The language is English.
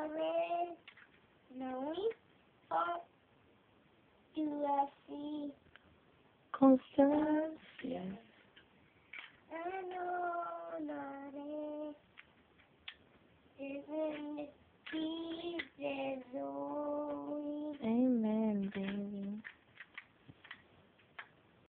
red, knowing, or do I see Concerns. Yes.